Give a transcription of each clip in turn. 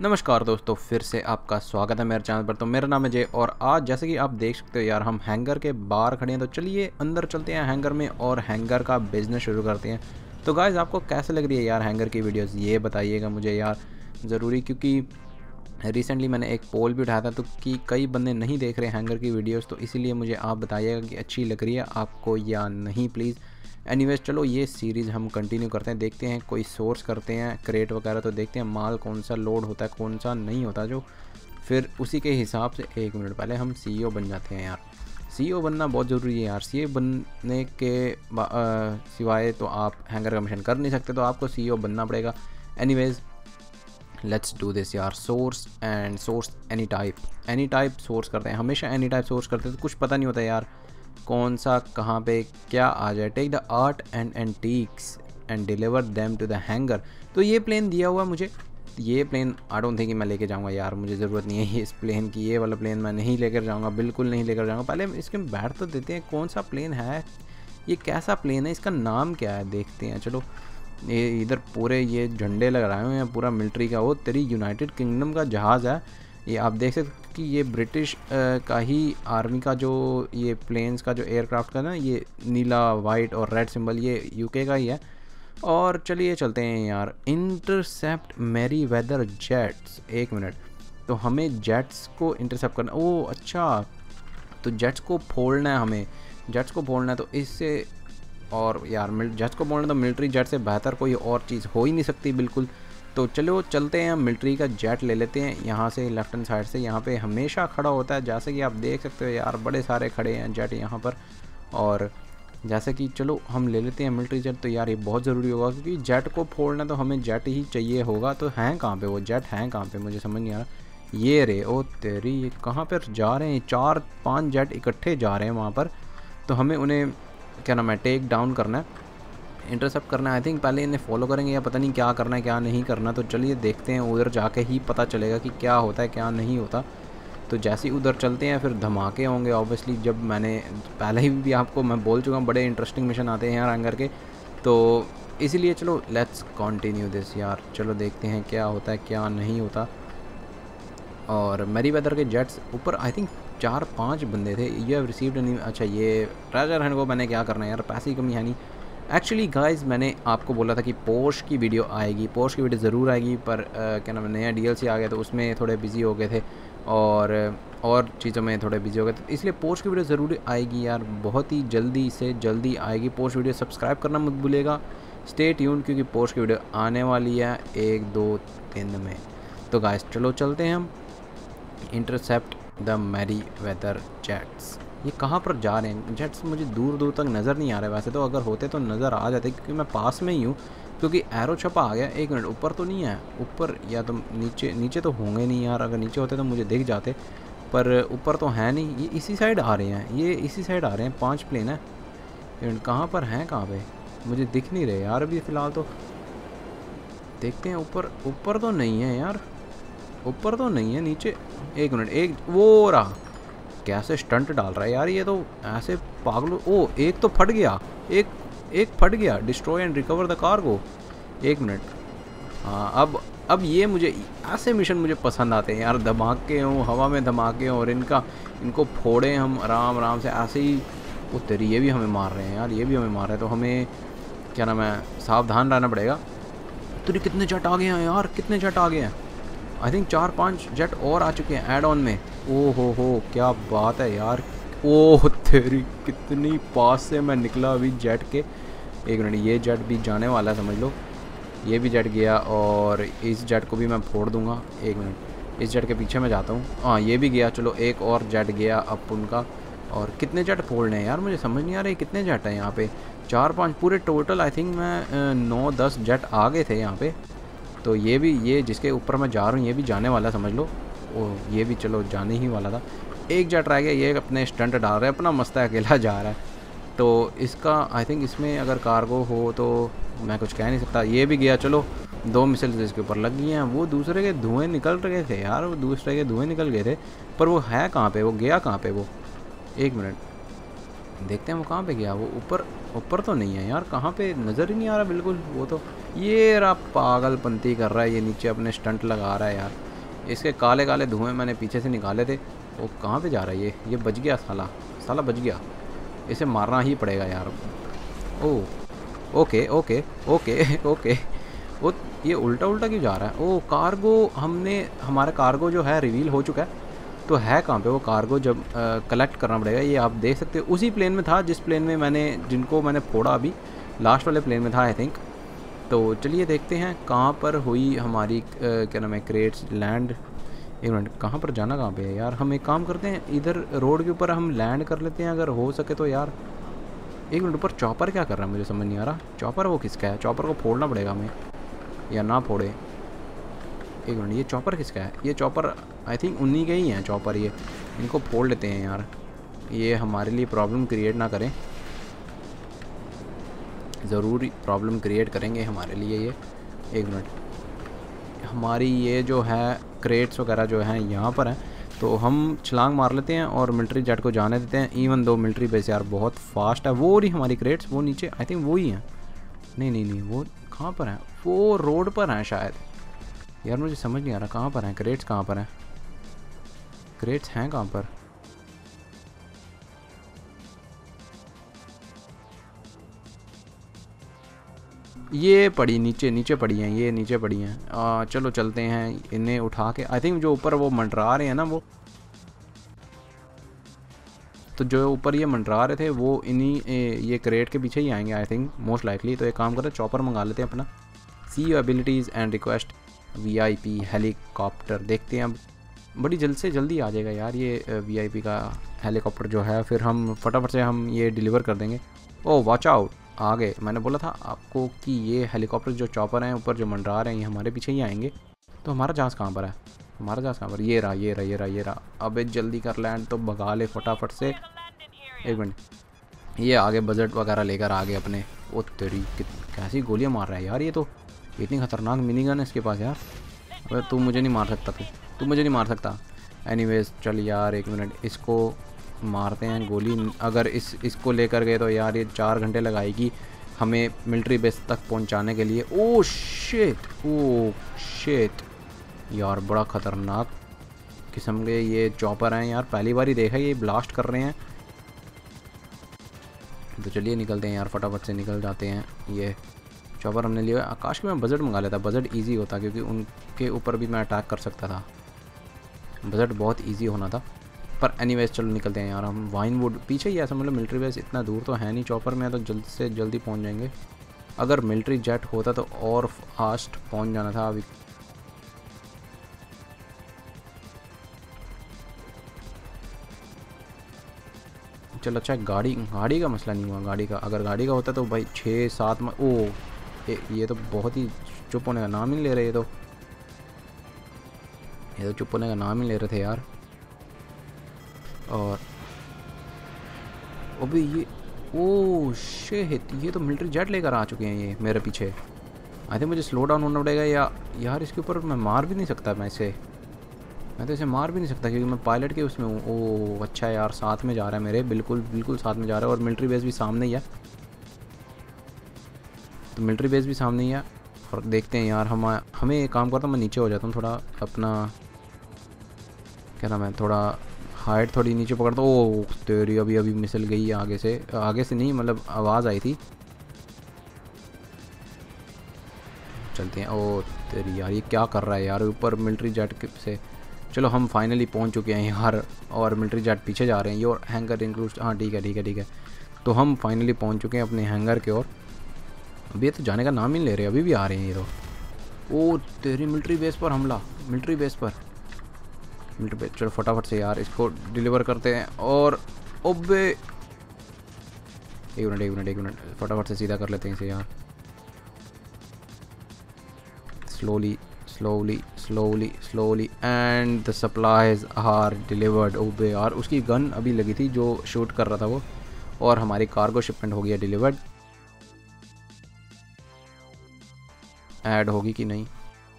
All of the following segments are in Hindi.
नमस्कार दोस्तों, फिर से आपका स्वागत है मेरे चैनल पर। तो मेरा नाम है जय और आज जैसे कि आप देख सकते हो यार, हम हैंगर के बाहर खड़े हैं। तो चलिए अंदर चलते हैं हैंगर में और हैंगर का बिज़नेस शुरू करते हैं। तो गाइस, आपको कैसे लग रही है यार हैंगर की वीडियोस, ये बताइएगा मुझे यार ज़रूरी, क्योंकि रिसेंटली मैंने एक पोल भी उठाया था तो कि कई बंदे नहीं देख रहे हैंगर की वीडियोस। तो इसीलिए मुझे आप बताइएगा कि अच्छी लग रही है आपको या नहीं प्लीज़। एनीवेज, चलो ये सीरीज़ हम कंटिन्यू करते हैं, देखते हैं कोई सोर्स करते हैं क्रेट वगैरह, तो देखते हैं माल कौन सा लोड होता है कौन सा नहीं होता, जो फिर उसी के हिसाब से। एक मिनट पहले हम सीईओ बन जाते हैं यार। सीईओ बनना बहुत ज़रूरी है यार। सीईओ बनने के सिवाय तो आप हैंगर का मिशन कर नहीं सकते, तो आपको सीईओ बनना पड़ेगा। एनीवेज, लेट्स डू दिस यार। Source and source any type source करते हैं, हमेशा एनी टाइप सोर्स करते हैं। तो कुछ पता नहीं होता यार कौन सा कहाँ पे क्या आ जाए। Take the art and antiques and deliver them to the hangar. तो ये प्लेन दिया हुआ मुझे, ये प्लेन आई डोंट थिंक कि मैं लेके जाऊँगा यार, मुझे ज़रूरत नहीं है इस प्लेन की। ये वाला प्लेन मैं नहीं लेकर जाऊँगा, बिल्कुल नहीं लेकर जाऊँगा। पहले इसके बैठ तो देते हैं, कौन सा प्लेन है ये, कैसा प्लेन है, इसका नाम क्या है, देखते हैं। चलो ये इधर पूरे ये झंडे लगाए हुए हैं पूरा मिलिट्री का। वो तेरी यूनाइटेड किंगडम का जहाज़ है ये। आप देख सकते कि ये ब्रिटिश का ही आर्मी का जो ये प्लेन्स का जो एयरक्राफ्ट का ना, ये नीला वाइट और रेड सिंबल ये यूके का ही है। और चलिए चलते हैं यार। इंटरसेप्ट मेरी वेदर जेट्स। एक मिनट, तो हमें जेट्स को इंटरसेप्ट करना। ओह अच्छा, तो जेट्स को फोड़ना है हमें, जेट्स को फोड़ना है। तो इससे और यार जेट्स को फोड़ना तो मिलिट्री जेट से बेहतर कोई और चीज़ हो ही नहीं सकती बिल्कुल। तो चलो चलते हैं, मिलिट्री का जेट ले लेते हैं यहाँ से, लेफ्ट हैंड साइड से। यहाँ पे हमेशा खड़ा होता है, जैसे कि आप देख सकते हो यार, बड़े सारे खड़े हैं जेट यहाँ पर। और जैसे कि चलो हम ले लेते हैं मिलिट्री जेट। तो यार ये बहुत ज़रूरी होगा, क्योंकि जेट को फोड़ना तो हमें जेट ही चाहिए होगा। तो हैं कहाँ पे वो जेट, हैं कहाँ पे, मुझे समझ नहीं आ रहा। ये रे, ओ तेरी, ये कहाँ पर जा रहे हैं, 4-5 जेट इकट्ठे जा रहे हैं वहाँ पर। तो हमें उन्हें क्या नाम है, टेक डाउन करना है, इंटरसेप्ट करना है। आई थिंक पहले इन्हें फॉलो करेंगे या पता नहीं क्या करना है क्या नहीं करना। तो चलिए देखते हैं, उधर जाके ही पता चलेगा कि क्या होता है क्या नहीं होता। तो जैसे ही उधर चलते हैं फिर धमाके होंगे ऑब्वियसली। जब मैंने पहले ही भी आपको मैं बोल चुका हूँ, बड़े इंटरेस्टिंग मिशन आते हैं यार हैंगर के, तो इसीलिए चलो लेट्स कंटिन्यू दिस यार। चलो देखते हैं क्या होता है क्या नहीं होता। और मेरी वेदर के जेट्स ऊपर आई थिंक 4-5 बंदे थे। यू हैव रिसीव्ड एनी, अच्छा ये ट्रेजर हंट को मैंने क्या करना है यार, पैसे की कमी है नहीं। एक्चुअली गाइस, मैंने आपको बोला था कि पोर्श की वीडियो आएगी, पोर्श की वीडियो ज़रूर आएगी, पर क्या नाम है, नया DLC आ गया तो उसमें थोड़े बिजी हो गए थे और चीज़ों में थोड़े बिजी हो गए थे, इसलिए पोर्श की वीडियो ज़रूर आएगी यार, बहुत ही जल्दी से जल्दी आएगी पोर्श वीडियो। सब्सक्राइब करना मत भूलिएगा, स्टे ट्यून, क्योंकि पोर्श की वीडियो आने वाली है 1-2 दिन में। तो गाइस चलो चलते हैं हम, intercept the Merryweather jets. ये कहाँ पर जा रहे हैं जेट्स, मुझे दूर दूर तक नज़र नहीं आ रहा है। वैसे तो अगर होते तो नज़र आ जाते, क्योंकि मैं पास में ही हूँ, क्योंकि एरो छपा आ गया। एक मिनट, ऊपर तो नहीं है, ऊपर या तो नीचे तो होंगे नहीं यार, अगर नीचे होते तो मुझे दिख जाते, पर ऊपर तो है नहीं। ये इसी साइड आ रहे हैं, ये इसी साइड आ रहे हैं, 5 प्लेन है। कहाँ पर हैं, कहाँ पे, मुझे दिख नहीं रहे यार अभी फ़िलहाल। तो देखते हैं, ऊपर तो नहीं है यार, ऊपर तो नहीं है, नीचे। एक मिनट, एक वो रहा, कैसे स्टंट डाल रहा है यार ये तो, ऐसे पागलों। ओ एक तो फट गया, एक फट गया। Destroy and recover the cargo. एक मिनट, हाँ अब ये मुझे ऐसे मिशन मुझे पसंद आते हैं यार, धमाके हों, हवा में धमाके हों और इनको फोड़ें हम आराम आराम से ऐसे ही। वो तेरी, ये भी हमें मार रहे हैं यार, ये भी हमें मार रहे हैं। तो हमें क्या नाम है, सावधान रहना पड़ेगा। तो कितने जेट आ गए हैं यार, कितने जेट आ गए हैं, आई थिंक 4-5 जेट और आ चुके हैं ऐड ऑन में। ओ हो, क्या बात है यार। ओह तेरी, कितनी पास से मैं निकला अभी जेट के। एक मिनट, ये जेट भी जाने वाला है समझ लो, ये भी जेट गया और इस जेट को भी मैं फोड़ दूंगा। एक मिनट, इस जेट के पीछे मैं जाता हूँ। हाँ ये भी गया, चलो एक और जेट गया अब उनका। और कितने जेट फोड़ने हैं यार, मुझे समझ नहीं आ रहा कितने जेट हैं यहाँ पे। 4-5 पूरे टोटल, आई थिंक मैं 9-10 जेट आ गए थे यहाँ पे। तो ये भी, ये जिसके ऊपर मैं जा रहा हूँ ये भी जाने वाला समझ लो। ओ ये भी चलो जाने ही वाला था। एक जेट रह गया, ये अपने स्टंट डाल रहा है, अपना मस्त अकेला जा रहा है। तो इसका आई थिंक इसमें अगर कार्गो हो तो मैं कुछ कह नहीं सकता। ये भी गया, चलो 2 मिसाइल्स इसके ऊपर लग गई हैं। वो दूसरे के धुएँ निकल रहे थे यार, वो दूसरे के धुएँ निकल गए थे, पर वो है कहाँ पे, वो गया कहाँ पे वो। एक मिनट देखते हैं वो कहाँ पे गया। वो ऊपर तो नहीं है यार, कहाँ पे, नज़र ही नहीं आ रहा बिल्कुल। वो तो ये रहा, पागलपंती कर रहा है ये, नीचे अपने स्टंट लगा रहा है यार। इसके काले काले धुएँ मैंने पीछे से निकाले थे। वो कहाँ पे जा रहा है ये बच गया साला, साला बच गया। इसे मारना ही पड़ेगा यार। Oh okay okay okay okay. वो ये उल्टा उल्टा क्यों जा रहा है? ओ कार्गो, हमारा कार्गो जो है रिवील हो चुका है। तो है कहाँ पे वो कार्गो? जब कलेक्ट करना पड़ेगा। ये आप देख सकते हो उसी प्लेन में था जिस प्लेन में जिनको मैंने फोड़ा अभी, लास्ट वाले प्लेन में था आई थिंक। तो चलिए देखते हैं कहाँ पर हुई हमारी क्या नाम है क्रेट्स लैंड। एक मिनट, कहाँ पर जाना कहाँ पे है यार? हम एक काम करते हैं, इधर रोड के ऊपर हम लैंड कर लेते हैं अगर हो सके तो यार। एक मिनट, ऊपर चॉपर क्या कर रहा है मुझे समझ नहीं आ रहा। चॉपर वो किसका है? चॉपर को फोड़ना पड़ेगा हमें, या ना फोड़े। एक मिनट, ये चॉपर किसका है? ये चॉपर आई थिंक उन्हीं के ही हैं चॉपर। ये इनको फोड़ लेते हैं यार, ये हमारे लिए प्रॉब्लम क्रिएट ना करें। ज़रूरी प्रॉब्लम क्रिएट करेंगे हमारे लिए ये। एक मिनट, हमारी ये जो है क्रेट्स वगैरह जो हैं यहाँ पर हैं, तो हम छलांग मार लेते हैं और मिलिट्री जेट को जाने देते हैं। इवन दो मिलिट्री बेस यार बहुत फास्ट है। वो रही हमारी क्रेट्स, वो नीचे आई थिंक वो ही हैं। नहीं नहीं नहीं, वो कहाँ पर हैं? वो रोड पर हैं शायद यार, मुझे समझ नहीं आ रहा कहाँ पर हैं क्रेट्स। कहाँ पर हैं क्रेट्स? हैं कहाँ पर? ये पड़ी नीचे, नीचे पड़ी हैं, ये नीचे पड़ी हैं। चलो चलते हैं इन्हें उठा के। आई थिंक जो ऊपर वो मंडरा रहे हैं ना, वो तो जो ऊपर ये मंडरा रहे थे वो इन्हीं ये क्रेट के पीछे ही आएंगे आई थिंक मोस्ट लाइकली। तो एक काम करें, चॉपर मंगा लेते हैं अपना। See abilities and request VIP helicopter. देखते हैं अब, बड़ी जल्द से जल्दी आ जाएगा यार ये वीआईपी का हेलीकॉप्टर जो है। फिर हम फटाफट से हम ये डिलीवर कर देंगे। ओह वॉच आउट, आ गए। मैंने बोला था आपको कि ये हेलीकॉप्टर जो चॉपर हैं ऊपर जो मंडरा रहे हैं ये हमारे पीछे ही आएंगे। तो हमारा जहाज़ कहाँ पर है? हमारा जहाज़ कहाँ पर? ये रहा ये रहा ये रहा ये रहा। अबे जल्दी कर लैंड तो भगा ले फटाफट से। एक मिनट, ये आगे बजट वगैरह लेकर आ गए अपने। ओ तेरी कैसी गोलियाँ मार रहा है यार ये तो। इतनी ख़तरनाक मिनी गन है इसके पास यार। अबे तू मुझे नहीं मार सकता, तू मुझे नहीं मार सकता। एनीवेज चल यार, एक मिनट, इसको मारते हैं गोली। अगर इसको लेकर गए तो यार ये 4 घंटे लगाएगी हमें मिलिट्री बेस तक पहुंचाने के लिए। ओ शिट यार, बड़ा ख़तरनाक किस्म के ये चॉपर हैं यार। पहली बार ही देखा ये ब्लास्ट कर रहे हैं। तो चलिए निकलते हैं यार, फटाफट से निकल जाते हैं। ये चॉपर हमने लिया। आकाश के मैं बजट मंगा लेता, बजट इजी होता क्योंकि उनके ऊपर भी मैं अटैक कर सकता था। बजट बहुत इजी होना था। पर एनीवेज चलो निकलते हैं यार हम। वाइनवुड पीछे ही है, ऐसा मतलब मिलिट्री बेस इतना दूर तो है नहीं। चॉपर में तो जल्द से जल्दी पहुंच जाएंगे। अगर मिलिट्री जेट होता तो और फास्ट पहुंच जाना था अभी। चलो अच्छा, गाड़ी का मसला नहीं हुआ। गाड़ी का अगर गाड़ी का होता तो भाई 6-7 में। ओ ये तो बहुत ही चुप होने का नाम ही नहीं ले रहे। ये तो चुप होने का नाम ही ले रहे थे यार। और अबे ये ओ शिट, ये तो मिलिट्री जेट लेकर आ चुके हैं ये मेरे पीछे। आई थिंक मुझे स्लो डाउन होना पड़ेगा। या यार इसके ऊपर मैं मार भी नहीं सकता। मैं तो इसे मार भी नहीं सकता क्योंकि मैं पायलट के उसमें हूँ। ओ अच्छा यार, साथ में जा रहा है मेरे, बिल्कुल बिल्कुल साथ में जा रहा है। और मिलिट्री बेस भी सामने ही है। तो मिलिट्री बेस भी सामने ही है। और देखते हैं यार हमें एक काम करता हूँ, मैं नीचे हो जाता हूँ थोड़ा अपना, क्या नाम है, थोड़ा हाइट थोड़ी नीचे पकड़ता हूँ। ओ तेरी अभी मिसल गई आगे से नहीं, मतलब आवाज़ आई थी। चलते हैं। ओ तेरी यार, ये क्या कर रहा है यार ऊपर मिलिट्री जेट से। चलो हम फाइनली पहुंच चुके हैं यार, और मिलिट्री जेट पीछे जा रहे हैं। योर हैंगर इंक्लूड, हाँ ठीक है। तो हम फाइनली पहुंच चुके हैं अपने हैंगर के ओर। अभी ये तो जाने का नाम ही नहीं ले रहे, अभी भी आ रहे हैं ये तो। ओ तेरी मिलिट्री बेस पर हमला, मिलिट्री बेस। चलो फटाफट से यार इसको डिलीवर करते हैं। और ओबे एक मिनट, फटाफट से सीधा कर लेते हैं इसे यार। Slowly and the supplies are delivered. ओबे यार, उसकी गन अभी लगी थी जो शूट कर रहा था वो। और हमारी कार्गो शिपमेंट हो गया डिलीवर्ड। ऐड होगी कि नहीं?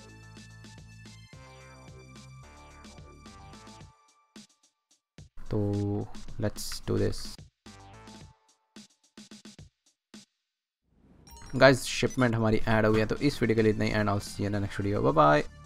तो let's do this guys. Shipment हमारी ऐड हो गया। तो इस वीडियो के लिए इतना ही, and all see you in the next video. Bye bye.